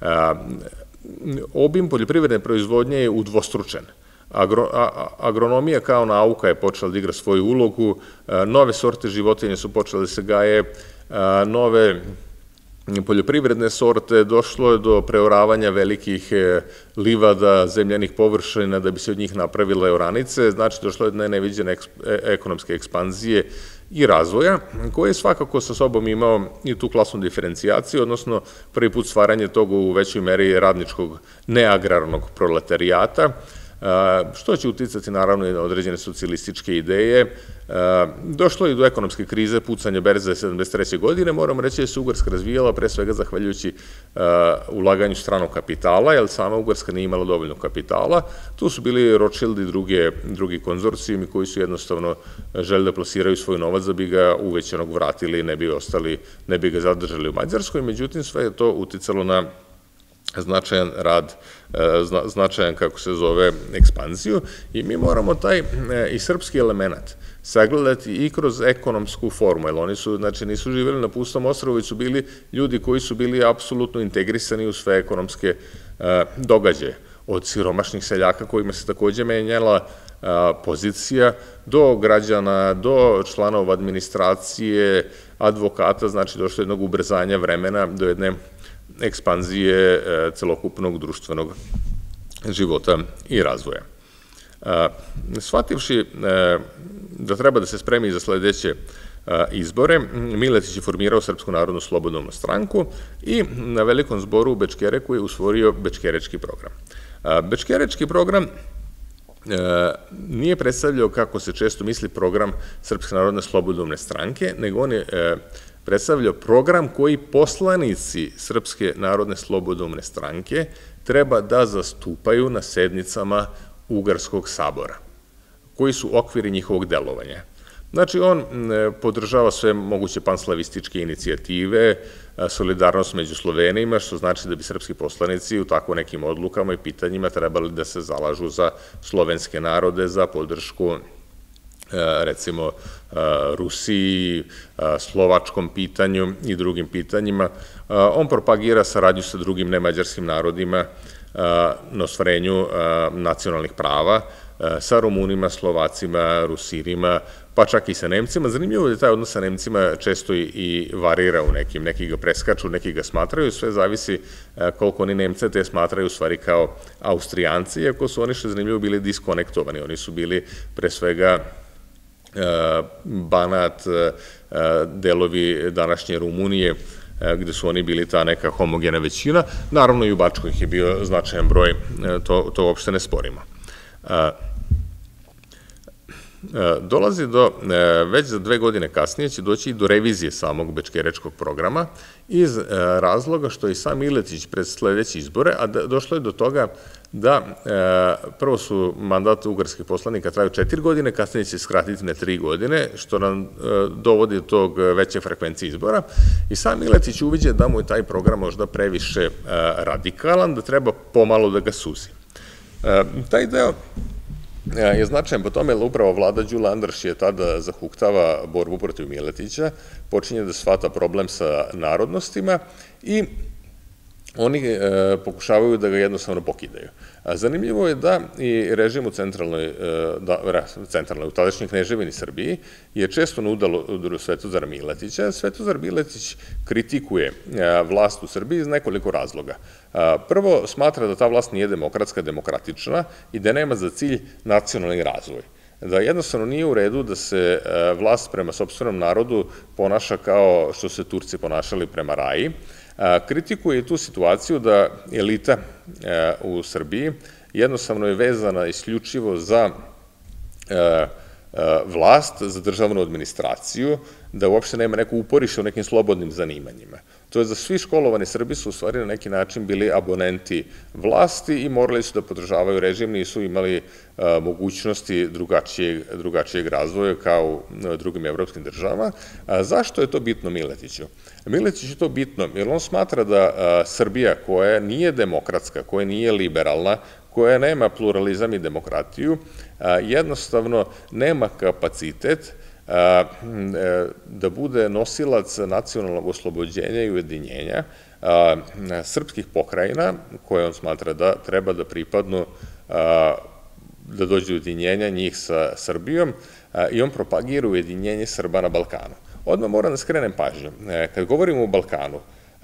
Obim poljoprivredne proizvodnje je udvostručen. Agronomija kao nauka je počela da igra svoju ulogu, nove sorte životinje su počele da se gaje, nove poljoprivredne sorte, došlo je do preoravanja velikih livada, zemljanih površina da bi se od njih napravile oranice, znači došlo je do neviđene ekonomske ekspanzije i razvoja, koji je svakako sa sobom imao i tu klasnu diferencijaciju, odnosno prvi put stvaranje tog u većoj meri radničkog neagrarnog proletarijata, što će uticati naravno i na određene socijalističke ideje. Došlo je i do ekonomske krize, pucanja berze sedamdeset treće godine, moramo reći da se Ugarska razvijala pre svega zahvaljujući ulaganju stranog kapitala, jer sama Ugarska nije imala dovoljno kapitala. Tu su bili Rothschild i drugi konzorcijumi koji su jednostavno želi da plasiraju svoj novac da bi ga uvećanog vratili i ne bi ostali, ne bi ga zadržali u Mađarskoj, međutim sve je to uticalo na značajan rad, značajan, kako se zove, ekspanziju i mi moramo taj i srpski element sagledati i kroz ekonomsku formu, jer oni su, znači, nisu živjeli na pustom ostrvu, već su bili ljudi koji su bili apsolutno integrisani u sve ekonomske događaje. Od siromašnih seljaka kojima se takođe menjala pozicija, do građana, do članova administracije, advokata, znači došlo jednog ubrzanja vremena, do jedne ekspanzije celokupnog društvenog života i razvoja. Shvativši da treba da se spremi za sledeće izbore, Miletić je formirao Srpsku narodnu slobodnu stranku i na velikom zboru u Bečkereku je usvorio Bečkerečki program. Bečkerečki program nije predstavljao, kako se često misli, program Srpske narodne slobodne stranke, nego on je predstavljao program koji poslanici Srpske narodne slobodne stranke treba da zastupaju na sednicama Ugarskog sabora, koji su okviri njihovog delovanja. Znači, on podržava sve moguće panslavističke inicijative, solidarnost među Slovenima, što znači da bi srpski poslanici u tako nekim odlukama i pitanjima trebali da se zalažu za slovenske narode, za podršku recimo Rusiji, slovačkom pitanju i drugim pitanjima. On propagira saradnju sa drugim nemađarskim narodima na ostvarenju nacionalnih prava, sa Rumunima, Slovacima, Rusirima, pa čak i sa Nemcima. Zanimljivo je da taj odnos sa Nemcima često i varira u nekim, neki ga preskaču, neki ga smatraju, sve zavisi koliko oni Nemce te smatraju u stvari kao Austrijanci, iako su oni, što je zanimljivo, bili diskonektovani. Oni su bili pre svega Banat, delovi današnje Rumunije, gde su oni bili ta neka homogena većina. Naravno i u Bačkoj ih je bio značajan broj, to uopšte ne sporimo. Dolazi do, već za dve godine kasnije će doći i do revizije samog Bečkerečkog programa iz razloga što je sam Miletić pred sledeće izbore, a došlo je do toga da prvo su mandat ugarskih poslanika traju četiri godine, kasnije će skratiti na tri godine, što nam dovodi do tog veće frekvencije izbora i sam Miletić uviđa da mu je taj program možda previše radikalan, da treba pomalo da ga suzi. Taj deo je značajan po tome, jer upravo vlada Đula Andraš je tada zahuktava borbu protiv Miletića, počinje da shvata problem sa narodnostima i oni pokušavaju da ga jednostavno pokidaju. Zanimljivo je da i režim u centralnoj, centralnoj, u tadašnjoj Kneževini Srbiji je često na udaru Svetozara Miletića. Svetozar Miletić kritikuje vlast u Srbiji iz nekoliko razloga. Prvo, smatra da ta vlast nije demokratska, demokratična i da nema za cilj nacionalni razvoj. Da jednostavno nije u redu da se vlast prema sopstvenom narodu ponaša kao što se Turci ponašali prema Raji. Kritikuje i tu situaciju da elita u Srbiji jednostavno je vezana isključivo za vlast, za državnu administraciju, da uopšte nema neko uporište u nekim slobodnim zanimanjima. To je da svi školovani Srbi su u stvari na neki način bili abonenti vlasti i morali su da podržavaju režim, nisu imali mogućnosti drugačijeg razvoja kao u drugim evropskim državama. Zašto je to bitno Miletiću? Miletiću je to bitno jer on smatra da Srbija koja nije demokratska, koja nije liberalna, koja nema pluralizam i demokratiju, jednostavno nema kapacitet da bude nosilac nacionalnog oslobođenja i ujedinjenja srpskih pokrajina, koje on smatra da treba da pripadnu, da dođe do ujedinjenja njih sa Srbijom, i on propagira ujedinjenje Srba na Balkanu. Odmah moram da skrenem pažnju. Kad govorimo o Balkanu,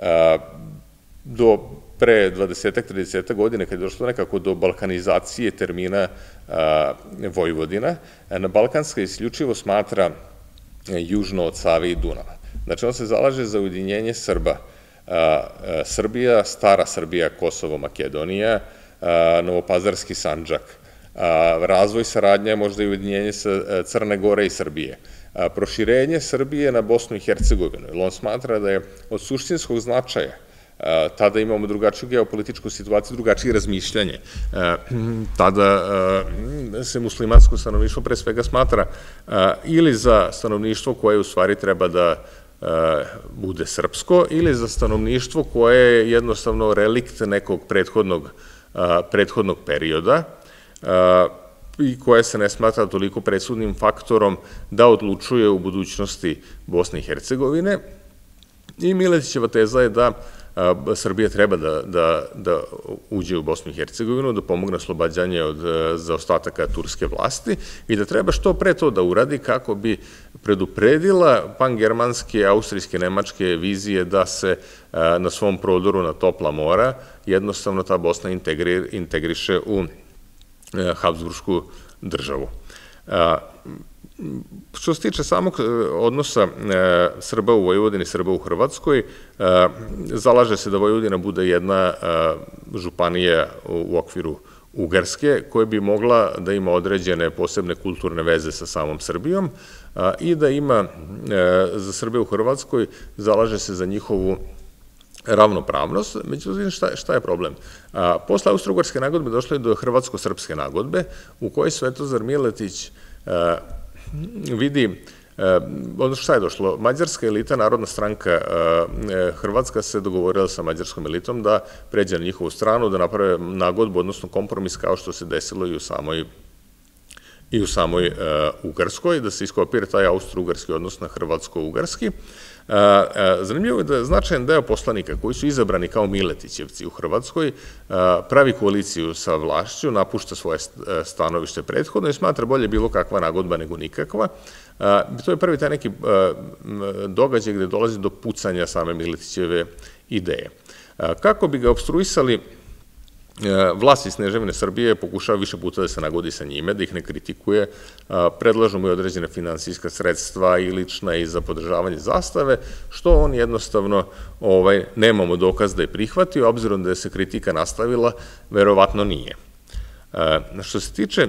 do pre dvadesetak, tridesetak godine, kad je došlo nekako do balkanizacije termina Vojvodina, na Balkanska isključivo smatra južno od Save i Dunava. Znači, on se zalaže za ujedinjenje Srba. Srbija, stara Srbija, Kosovo, Makedonija, Novopazarski Sandžak, razvoj saradnje, možda i ujedinjenje sa Crne Gore i Srbije, proširenje Srbije na Bosnu i Hercegovinu, jer on smatra da je od suštinskog značaja, tada imamo drugačiju geopolitičku situaciju, drugačije razmišljanje. Tada se muslimansko stanovništvo pre svega smatra ili za stanovništvo koje u stvari treba da bude srpsko, ili za stanovništvo koje je jednostavno relikt nekog prethodnog perioda i koje se ne smatra toliko presudnim faktorom da odlučuje u budućnosti Bosne i Hercegovine. I Miletićeva teza je da Srbija treba da uđe u Bosnu i Hercegovinu, da pomogne oslobađanje od zaostataka turske vlasti i da treba što pre to da uradi kako bi predupredila pangermanske, austrijske, nemačke vizije da se na svom prodoru na topla mora jednostavno ta Bosna integriše u Habsburšku državu. Što se tiče samog odnosa Srba u Vojvodini, Srba u Hrvatskoj, zalaže se da Vojvodina bude jedna županija u okviru Ugarske, koja bi mogla da ima određene posebne kulturne veze sa samom Srbijom i da ima za Srbe u Hrvatskoj, zalaže se za njihovu ravnopravnost. Međutim, šta je problem? Posle Austro-Ugarske nagodbe došlo je do Hrvatsko-srpske nagodbe, u kojoj Svetozar Miletić vidi, odnosno šta je došlo, mađarska elita, Narodna stranka Hrvatska se dogovorila sa mađarskom elitom da pređe na njihovu stranu, da naprave nagodbu, odnosno kompromis kao što se desilo i u samoj i u samoj Ugarskoj, da se iskopira taj austro-ugarski odnos na hrvatsko-ugarski. Zanimljivo je da značajan deo poslanika koji su izabrani kao Miletićevci u Hrvatskoj pravi koaliciju sa vlašću, napušta svoje stanovište prethodno i smatra bolje bilo kakva nagodba nego nikakva. To je prvi taj neki događaj gde dolazi do pucanja same Miletićeve ideje. Kako bi ga obstruisali, vlast iz Kneževine Srbije pokušava više puta da se nagodi sa njime, da ih ne kritikuje, predlažu mu i određene finansijska sredstva i lična i za podržavanje zastave, što on jednostavno nemamo dokaz da je prihvatio, obzirom da je se kritika nastavila, verovatno nije. Što se tiče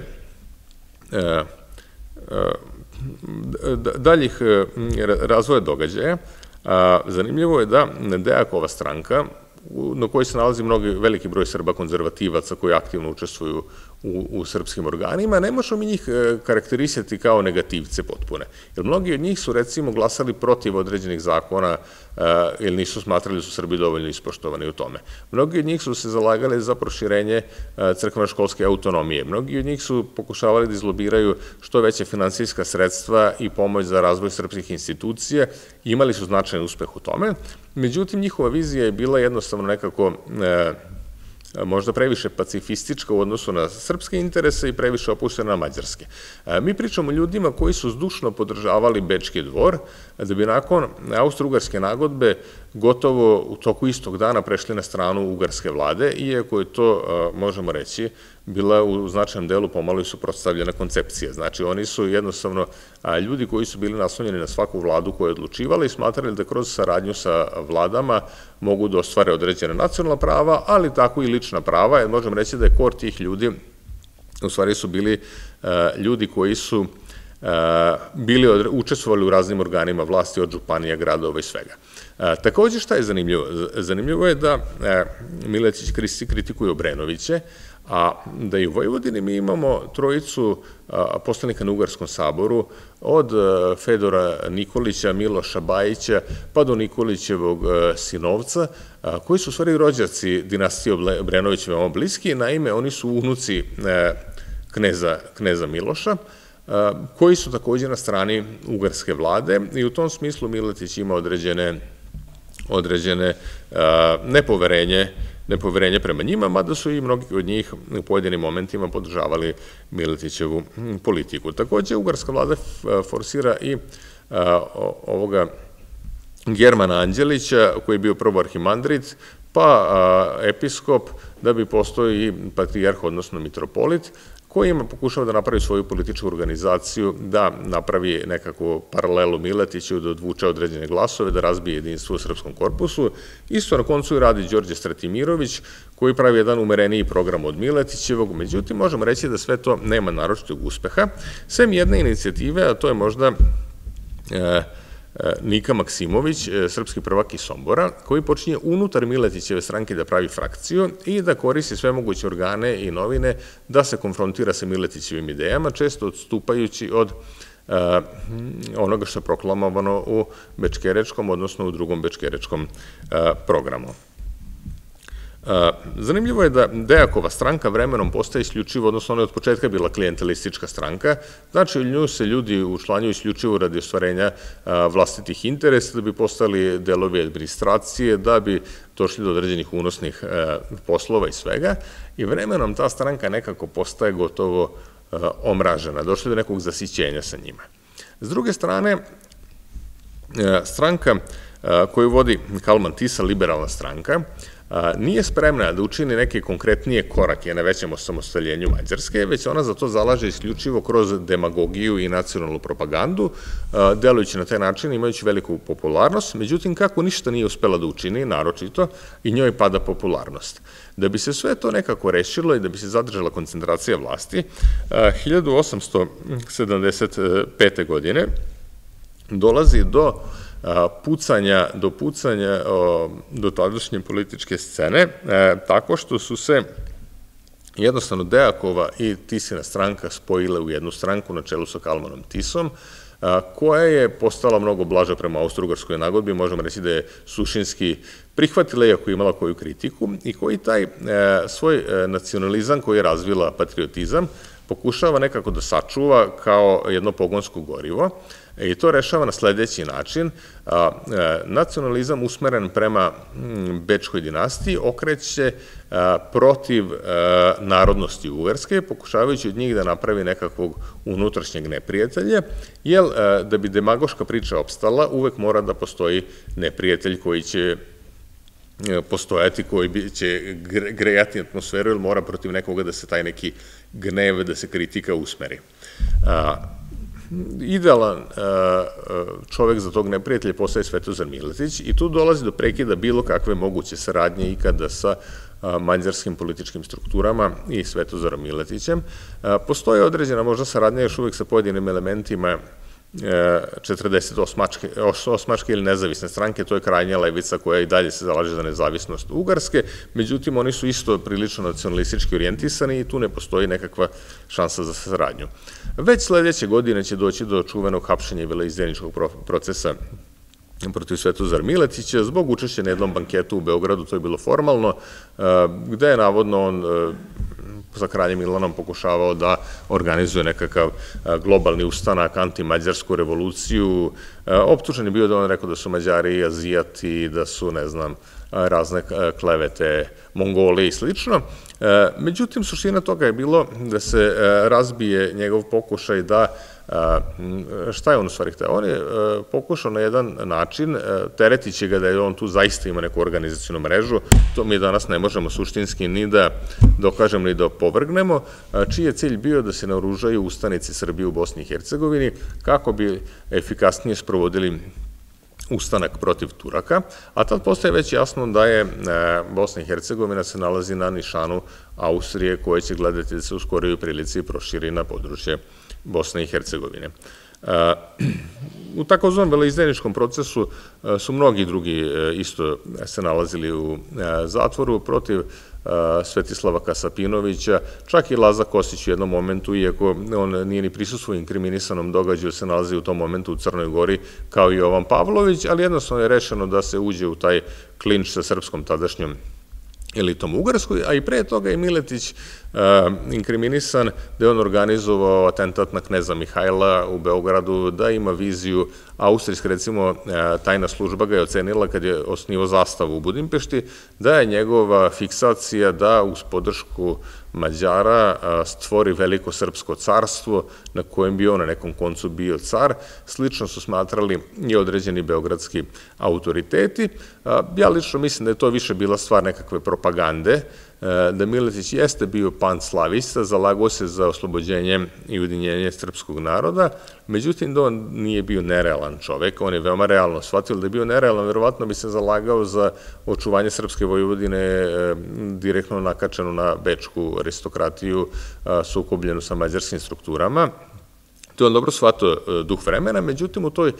daljih razvoja događaja, zanimljivo je da Dejakova stranka, na kojoj se nalazi mnogi veliki broj Srba konzervativaca koji aktivno učestvuju u srpskim organima, ne možemo mi njih karakterisati kao negativce potpune. Jer mnogi od njih su recimo glasali protiv određenih zakona ili nisu smatrali da su Srbi dovoljno ispoštovani u tome. Mnogi od njih su se zalagali za proširenje crkveno-školske autonomije. Mnogi od njih su pokušavali da izlobiraju što veće finansijska sredstva i pomoć za razvoj srpskih institucija. Imali su značajan uspeh u tome. Međutim, njihova vizija je bila jednostavno nekako možda previše pacifistička u odnosu na srpske interese i previše opuštena na mađarske. Mi pričamo o ljudima koji su zdušno podržavali Bečki dvor, da bi nakon Austro-Ugarske nagodbe gotovo u toku istog dana prešli na stranu ugarske vlade, iako je to, možemo reći, bila u značajnom delu pomalo i suprotstavljena koncepcija. Znači, oni su jednostavno ljudi koji su bili naslonjeni na svaku vladu koja je odlučivala i smatrali da kroz saradnju sa vladama mogu da ostvare određene nacionalna prava, ali tako i lična prava, jer možemo reći da je kor tih ljudi, u stvari su bili ljudi koji su bili učestvovali u raznim organima vlasti od županija, gradova i svega. Takođe, šta je zanimljivo? Zanimljivo je da Miletić kritikuje Obrenoviće, a da i u Vojvodini mi imamo trojicu poslanika na Ugarskom saboru, od Fedora Nikolića, Miloša Bajića, pa do Nikolićevog sinovca, koji su u stvari rođaci dinastije Obrenović veoma bliski. Naime, oni su unuci kneza Miloša, koji su takođe na strani ugarske vlade i u tom smislu Miletić ima određene određene nepoverenje nepoverenje prema njima, mada su i mnogi od njih u pojedinim momentima podržavali Miletićevu politiku. Takođe, ugarska vlada forsira i ovoga Germana Anđelića, koji je bio prvo arhimandrit, pa episkop, da bi postao i patrijarh, odnosno mitropolit, koji ima pokušao da napravi svoju političku organizaciju, da napravi nekakvu paralelu Miletiću, da odvuče određene glasove, da razbije jedinstvo u srpskom korpusu. Isto na koncu i radi Đorđe Stratimirović, koji pravi jedan umereniji program od Miletićevog. Međutim, možemo reći da sve to nema naročitog uspeha, sem jedne inicijative, a to je možda Nika Maksimović, srpski prvak iz Sombora, koji počinje unutar Miletićeve stranke da pravi frakciju i da koristi sve moguće organe i novine da se konfrontira sa Miletićevim idejama, često odstupajući od onoga što je proklamovano u Bečkerečkom, odnosno u drugom Bečkerečkom programu. Zanimljivo je da Dejakova stranka vremenom postaje isključivo, odnosno ona je od početka bila klijentelistička stranka, znači u nju se ljudi učlanjuju isključivo radi ostvarenja vlastitih interesa, da bi postali delovi administracije, da bi došli do određenih unosnih poslova i svega, i vremenom ta stranka nekako postaje gotovo omražena, došli do nekog zasićenja sa njima. S druge strane, stranka koju vodi Kalman Tisa, liberalna stranka, nije spremna da učini neke konkretnije korake na većem osamostaljenju Mađarske, već ona za to zalaže isključivo kroz demagogiju i nacionalnu propagandu, delujući na taj način, imajući veliku popularnost, međutim, kako ništa nije uspela da učini, naročito, i njoj pada popularnost. Da bi se sve to nekako rešilo i da bi se zadržala koncentracija vlasti, hiljadu osamsto sedamdeset pete. godine dolazi do pucanja, do pucanja do tadašnje političke scene, tako što su se jednostavno Dejakova i Tisina stranka spojile u jednu stranku na čelu sa Kalmanom Tisom, koja je postala mnogo blaža prema austrougarskoj nagodbi, možemo reći da je suštinski prihvatila, iako je imala koju kritiku, i koji taj svoj nacionalizam koji je razvila patriotizam pokušava nekako da sačuva kao jedno pogonsko gorivo, i to rešava na sledeći način. Nacionalizam usmeren prema Bečkoj dinastiji okreće protiv narodnosti Ugarske, pokušavajući od njih da napravi nekakvog unutrašnjeg neprijatelja, jer da bi demagoška priča opstala, uvek mora da postoji neprijatelj koji će postojati, koji će grejati atmosferu, jer mora protiv nekoga da se taj neki gnev, da se kritika usmeri. Idealan čovek za tog neprijatelja postaje Svetozar Miletić i tu dolazi do prekida bilo kakve moguće saradnje ikada sa mađarskim političkim strukturama i Svetozarom Miletićem. Postoje određena možda saradnja još uvek sa pojedinim elementima četrdeset osmačke ili nezavisne stranke, to je krajnja levica koja i dalje se zalaže za nezavisnost Ugarske, međutim oni su isto prilično nacionalistički orijentisani i tu ne postoji nekakva šansa za saradnju. Već sledeće godine će doći do čuvenog hapšenja i veleizdajničkog procesa protiv Svetozara Miletića zbog učešća na jednom banketu u Beogradu, to je bilo formalno, gde je navodno on sa kraljem Milanom pokušavao da organizuje nekakav globalni ustanak, antimađarsku revoluciju. Optužen je bio da on rekao da su Mađari azijati, da su, ne znam, razne klevete, Mongoli i slično. Međutim, suština toga je bilo da se razbije njegov pokušaj da, šta je on u stvari hteo? On je pokušao na jedan način, teretiće ga da je on tu zaista ima neku organizacijonu mrežu, to mi danas ne možemo suštinski ni da dokažemo ni da opovrgnemo, čiji je cilj bio da se naoružaju ustanici Srbije u Bosni i Hercegovini, kako bi efikasnije sprovodili ustanak protiv Turaka, a tad postaje već jasno da je Bosna i Hercegovina se nalazi na nišanu Austrije, koje će gledati da se u skorijoj prilici proširi na područje Bosne i Hercegovine. U takozvanom veleizdajničkom procesu su mnogi drugi isto se nalazili u zatvoru protiv Svetislava Kasapinovića, čak i Laza Kostić u jednom momentu, iako on nije ni prisustvovao inkriminisanom događaju, se nalazi u tom momentu u Crnoj Gori, kao i Jovan Pavlović, ali jednostavno je rešeno da se uđe u taj klinč sa srpskom tadašnjom elitom u Ugarskoj, a i pre toga je Miletić inkriminisan da je on organizovao atentat na kneza Mihajla u Beogradu, da ima viziju austrijska, recimo tajna služba ga je ocenila kad je osnivao zastavu u Budimpešti, da je njegova fiksacija da uz podršku Mađara stvori veliko srpsko carstvo na kojem bi on na nekom koncu bio car. Slično su smatrali i određeni beogradski autoriteti. Ja lično mislim da je to više bila stvar nekakve propagande, da Miletić jeste bio panslavista, zalagao se za oslobođenje i ujedinjenje srpskog naroda, međutim da on nije bio nerealan čovek, on je veoma realno shvatio da je bio nerealan, verovatno bi se zalagao za očuvanje srpske Vojvodine direktno nakačenu na bečku aristokratiju sukobljenu sa mađarskim strukturama. To je on dobro shvatio duh vremena, međutim u toj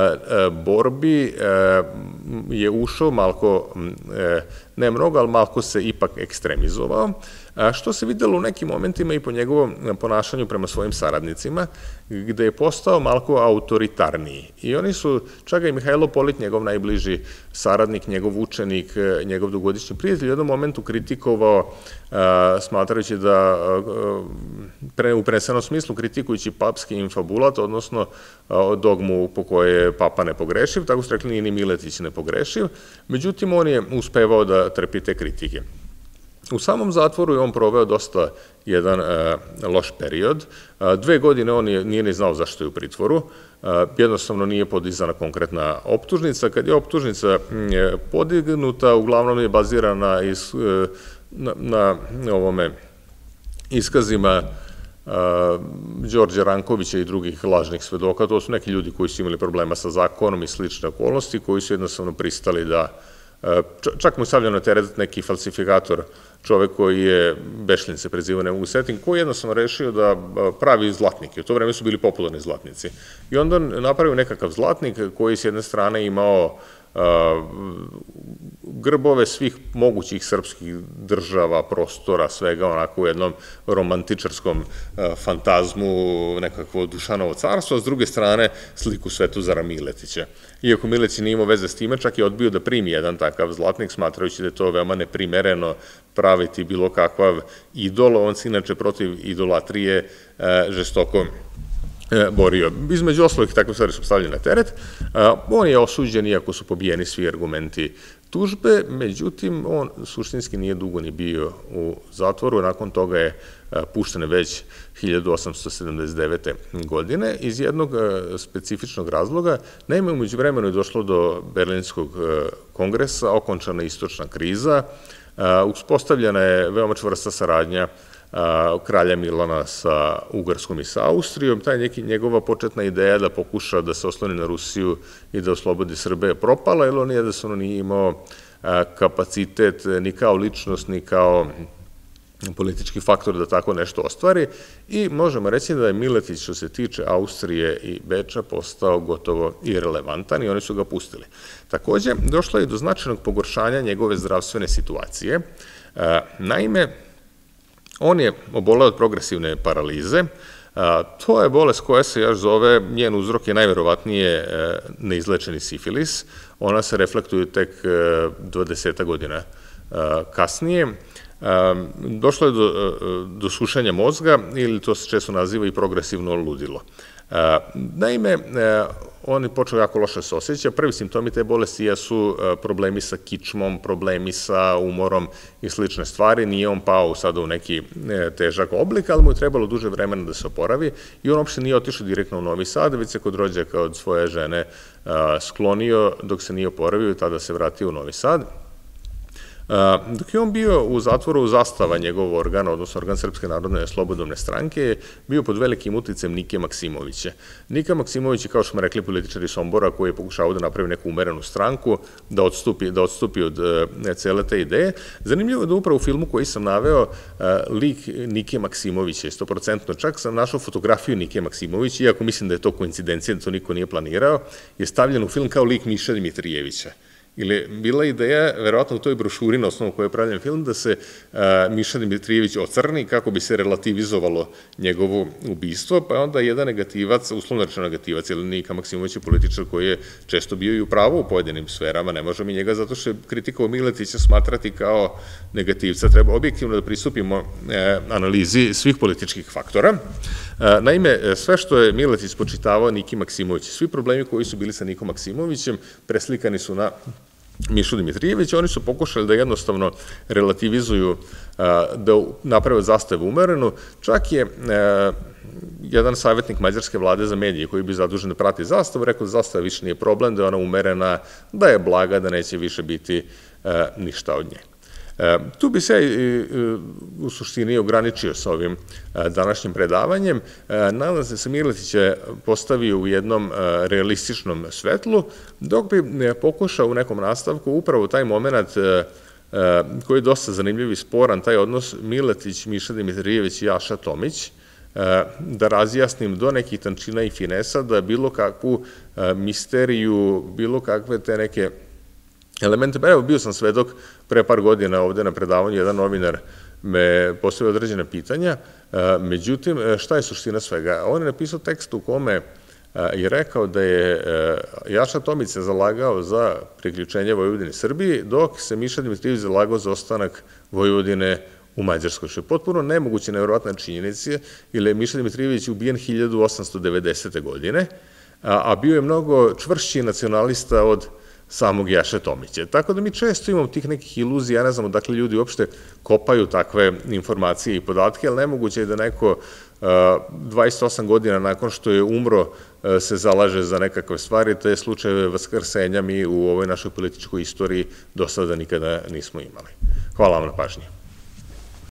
borbi je ušao malko, ne mnogo, ali malko se ipak ekstremizovao, što se videlo u nekim momentima i po njegovom ponašanju prema svojim saradnicima, gde je postao malko autoritarniji. I oni su, čak i Mihajlo Polit, njegov najbliži saradnik, njegov učenik, njegov dugogodišnji prijatelj, u jednom momentu kritikovao, smatrajući da, u prenesenom smislu, kritikujući papski infabulat, odnosno dogmu po kojoj je papa nepogrešiv, tako su rekli nije ni Miletić nepogrešiv, međutim on je uspevao da trpi te kritike. U samom zatvoru je on proveo dosta jedan loš period. Dve godine on nije ni znao zašto je u pritvoru, jednostavno nije podizana konkretna optužnica. Kad je optužnica podignuta, uglavnom je bazirana na ovome iskazima Đorđe Rankovića i drugih lažnih svedoka. To su neki ljudi koji su imali problema sa zakonom i slične okolnosti, koji su jednostavno pristali da, čak mu je stavljeno na teret neki falsifikator, čovek koji je, Bešlin se prezivao, ne mogu setim, koji je jednostavno rešio da pravi zlatnike. U to vreme su bili popularni zlatnici. I onda napravio nekakav zlatnik koji s jedne strane imao grbove svih mogućih srpskih država, prostora, svega onako u jednom romantičarskom fantazmu, nekakvo Dušanovo carstvo, a s druge strane sliku Svetozara Miletića. Iako Miletić nije imao veze s time, čak je odbio da primi jedan takav zlatnik, smatrajući da je to veoma neprimereno praviti bilo kakav idol. On se inače protiv idolatrije žestoko borio. Između ostalih takve stvari su stavljene na teret. On je osuđen, iako su pobijeni svi argumenti tužbe, međutim, on suštinski nije dugo ni bio u zatvoru. Nakon toga je pušten već hiljadu osamsto sedamdeset devete. godine iz jednog specifičnog razloga. Naime, umeđu vremenu je došlo do Berlinskog kongresa, okončana istočna kriza, uspostavljena je veoma čvrsta saradnja kralja Milana sa Ugarskom i sa Austrijom. Ta je njegova početna ideja da pokuša da se osloni na Rusiju i da oslobodi Srbe je propala, jer on jednostavno nije imao kapacitet ni kao ličnost, ni kao politički faktor da tako nešto ostvari i možemo reći da je Miletić što se tiče Austrije i Beča postao gotovo irelevantan i oni su ga pustili. Takođe, došlo je do značajnog pogoršanja njegove zdravstvene situacije. Naime, on je oboleo od progresivne paralize. To je bolest koja se još zove, njen uzrok je najverovatnije neizlečeni sifilis. Ona se reflektuje tek dvadeset godina kasnije. Došlo je do sušenja mozga ili to se često naziva i progresivno ludilo. Naime, on je počeo jako loše se osjeća. Prvi simptomi te bolesti jesu problemi sa kičmom, problemi sa umorom i slične stvari. Nije on pao sada u neki težak oblik, ali mu je trebalo duže vremena da se oporavi i on uopšte nije otišao direktno u Novi Sad, već se kod rođaka od svoje žene sklonio dok se nije oporavio i tada se vratio u Novi Sad. Dok je on bio u zatvoru, Zastava, njegov organ, odnosno organ Srpske narodne slobodovne stranke, je bio pod velikim uticajem Nike Maksimovića. Nika Maksimović je, kao što smo rekli, političar iz Sombora koji je pokušao da napravi neku umerenu stranku, da odstupi, da odstupi od cele te ideje. Zanimljivo je da upravo u filmu koji sam naveo lik Nike Maksimovića je sto procentno, čak sam našao fotografiju Nike Maksimovića, iako mislim da je to koincidencija, da to niko nije planirao, je stavljen u film kao lik Miša Dimitrijevića. Ili bila ideja, verovatno u toj brošuri na osnovu koje je pravljen film, da se Miša Dimitrijević ocrni kako bi se relativizovalo njegovo ubistvo, pa onda jedan negativac, uslovno rečeno negativac, ili Nika Maksimović je političar koji je često bio i u pravu u pojedinim sferama, ne možemo mi njega zato što je kritikovao Miletića smatrati kao negativca, treba objektivno da pristupimo analizi svih političkih faktora. Naime, sve što je Miletić spočitavao Niki Maksimović, svi problemi koji su bili sa Nikom Maksimovićem preslikani su na Mišu Dimitrijevića, oni su pokušali da jednostavno relativizuju, da naprave Zastavu umerenu, čak je jedan savjetnik mađarske vlade za medije koji bi zadužen da prati Zastavu, rekao da Zastava više nije problem, da je ona umerena, da je blaga, da neće više biti ništa od nje. Tu bi se u suštini ograničio sa ovim današnjim predavanjem. Nadam se da se Miletić postavio u jednom realističnom svetlu, dok bi pokušao u nekom nastavku upravo taj moment koji je dosta zanimljiv i sporan, taj odnos Miletić, Miša Dimitrijević i Jaša Tomić, da razjasnim do nekih tančina i finesa, da bilo kakvu misteriju, bilo kakve te neke elemente, pa evo bio sam svedok pre par godina ovde na predavanju, jedan novinar me postavio određene pitanja, međutim, šta je suština svega? On je napisao tekst u kome je rekao da je Jaša Tomić se zalagao za priključenje Vojvodine Srbiji, dok se Miša Dimitrijević zalagao za ostanak Vojvodine u Mađarskoj, što je potpuno nemoguće, nevjerovatna činjenica, jer je Miša Dimitrijević ubijen hiljadu osamsto devedesete. godine, a bio je mnogo čvršći nacionalista od samog Jaše Tomića. Tako da mi često imamo tih nekih iluzija, ja ne znamo dakle ljudi uopšte kopaju takve informacije i podatke, ali nemoguće je da neko dvadeset osam godina nakon što je umro se zalaže za nekakve stvari, te slučajeve vaskrsenja mi u ovoj našoj političkoj istoriji do sada nikada nismo imali. Hvala vam na pažnji.